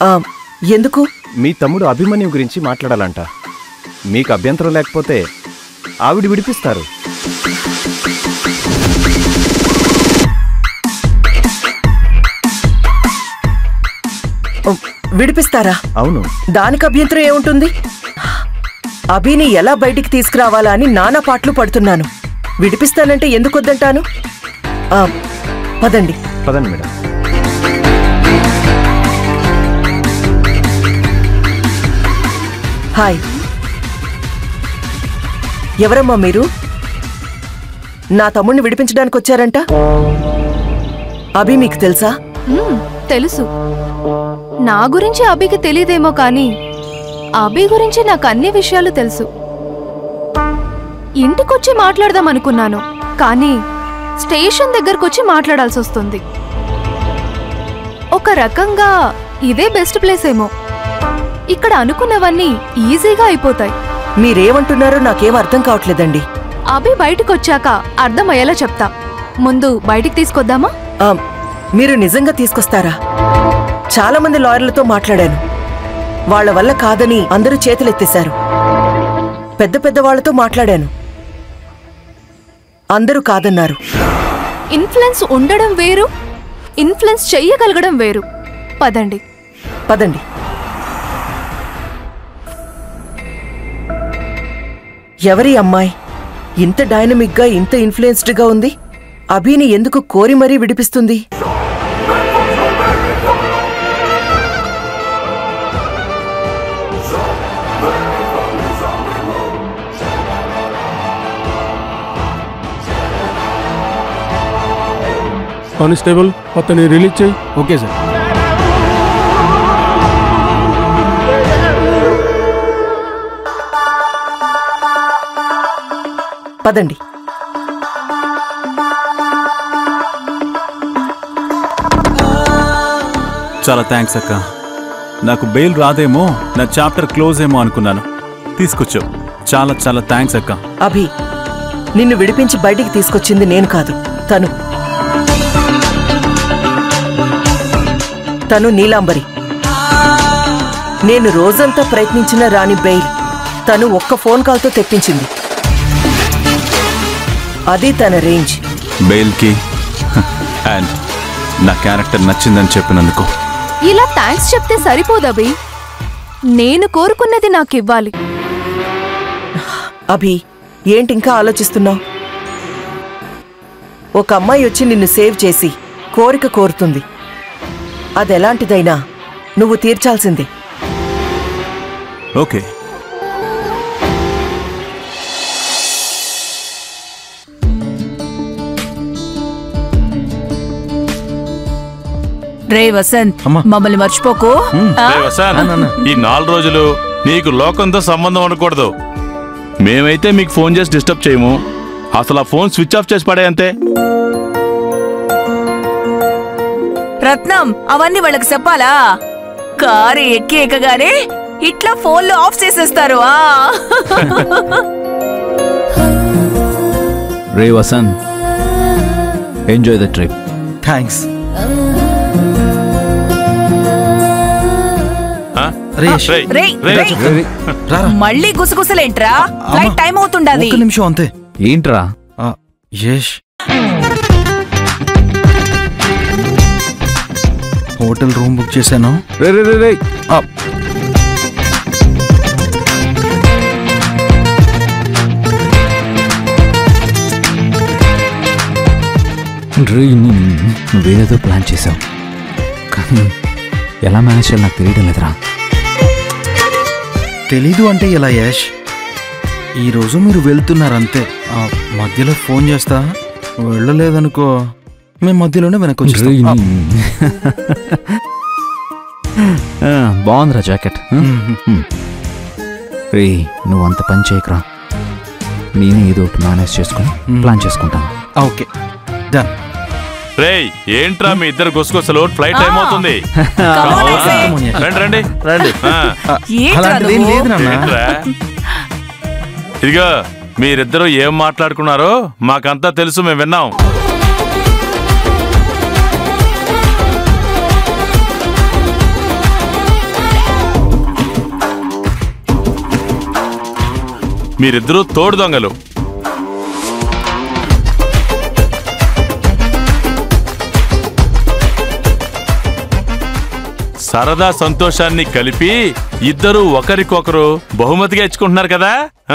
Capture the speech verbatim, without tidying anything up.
ఎందుకు? మీ తమ్ముడు అభిమన్యు గురించి మాట్లాడాలంట. మీకు అభ్యంతరం లేకపోతే ఆవిడ విడిపిస్తారు. విడిపిస్తారా? అవును. దానికి అభ్యంతరం ఏముంటుంది? అభిని ఎలా బయటికి తీసుకురావాలా అని నానా పాటలు పడుతున్నాను. విడిపిస్తానంటే ఎందుకు వద్దంటాను? పదండి పదండి మేడం. హాయ్, ఎవరమ్మా మీరు? నా తమ్ముడిని విడిపించడానికి వచ్చారంట. అభి మీకు తెలుసా? తెలుసు. నా గురించి అభికి తెలియదేమో కానీ అభి గురించి నాకు అన్ని విషయాలు తెలుసు. ఇంటికొచ్చి మాట్లాడదాం అనుకున్నాను, కానీ స్టేషన్ దగ్గరకొచ్చి మాట్లాడాల్సి వస్తుంది. ఒక రకంగా ఇదే బెస్ట్ ప్లేస్ ఏమో. ఇక్కడ అనుకున్నవన్నీ ఈజీగా అయిపోతాయి. మీరేమంటున్నారో నాకేం అర్థం కావట్లేదండి. అభి బయటకొచ్చాక అర్థమయ్యేలా చెప్తా. ముందు బయటికి తీసుకొద్దామా? మీరు నిజంగా తీసుకొస్తారా? చాలా మంది లాయర్లతో మాట్లాడాను. వాళ్ల వల్ల కాదని అందరూ చేతులెత్తేశారు. పెద్ద పెద్ద వాళ్లతో మాట్లాడాను, అందరూ కాదన్నారు. ఇన్ఫ్లుయెన్స్ ఉండడం వేరు, ఇన్ఫ్లుయెన్స్ చెయ్యగలగడం వేరు. పదండి పదండి. ఎవరి అమ్మాయి ఇంత డైనమిక్గా, ఇంత ఇన్ఫ్లుయెన్స్డ్గా ఉంది? అభిని ఎందుకు కోరి మరీ విడిపిస్తుంది? కానిస్టేబుల్, అతన్ని రిలీజ్ చేయి. Okay sir. పదండి. చాలా థ్యాంక్స్ అక్క. నాకు బెయిల్ రాదేమో, నా చాప్టర్ క్లోజ్ ఏమో అనుకున్నాను. తీసుకొచ్చావు, చాలా చాలా థ్యాంక్స్ అక్క. అభి, నిన్ను విడిపించి బయటికి తీసుకొచ్చింది నేను కాదు, తను. తను నీలాంబరి. నేను రోజంతా ప్రయత్నించిన రాని బెయిల్ తను ఒక్క ఫోన్ కాల్తో తెప్పించింది. అది తన రేంజ్. బెయిల్కి అండ్ నా క్యారెక్టర్ నచ్చిందని చెప్పినందుకు ఇలా థ్యాంక్స్ చెప్తే సరిపోదభి. నేను కోరుకున్నది నాకు ఇవ్వాలి. అభి, ఏంటి ఇంకా ఆలోచిస్తున్నావు? ఒక అమ్మాయి వచ్చి నిన్ను సేవ్ చేసి కోరిక కోరుతుంది. అదెలాంటిదైనా నువ్వు తీర్చాల్సిందే. ఓకే. రే వసంత్, మమ్మల్ని మర్చిపోకు. ఈ నాలుగు రోజులు నీకు లోకంతో సంబంధం ఉండకూడదు. మేమైతే మీకు ఫోన్ చేసి డిస్టర్బ్ చేయము. అసలు ఆ ఫోన్ స్విచ్ ఆఫ్ చేసి పడే అంతే. రత్నం, అవన్నీ వాళ్ళకి చెప్పాలా? కారు ఎక్కి ఎక్కగానే ఇట్లా ఫోన్లో ఆఫ్ చేసేస్తారు. రే Vasant, enjoy the trip. Thanks. మళ్ళీ గుసగుసలేంట్రా? Flight time అవుతుండది. ఒక్క నిమిషం అంతే. ఏంట్రా? యష్, హోటల్ రూమ్ బుక్ చేశాను. రే రే రే రే నువ్వేదేదో ప్లాన్ చేసావు, కానీ ఎలా మేనేజ్ చేయాలి నాకు తెలియడం లేదురా. తెలీదు అంటే ఎలా యష్? ఈరోజు మీరు వెళ్తున్నారంతే. మధ్యలో ఫోన్ చేస్తా, వెళ్ళలేదనుకో మేము మధ్యలోనే వెనక్కి వచ్చేస్తాం. బాగుందిరా జాకెట్. రే, నువ్వు అంత పని చేయకురా. నేను ఏదో ఒకటి మేనేజ్ చేసుకుని ప్లాన్ చేసుకుంటాను. Okay, done. రేయ్, ఏంట్రా మీ ఇద్దరు గుసగుసలు? ఫ్లైట్ టైం అవుతుంది. రండి రండి రండి. ఇదిగో, మీరిద్దరూ ఏం మాట్లాడుకున్నారో మాకంతా తెలుసు, మేము విన్నాం. మీరిద్దరూ తోడు దొంగలు. సరదా సంతోషాన్ని కలిపి ఇద్దరూ ఒకరికొకరు బహుమతిగా ఇచ్చుకుంటున్నారు కదా.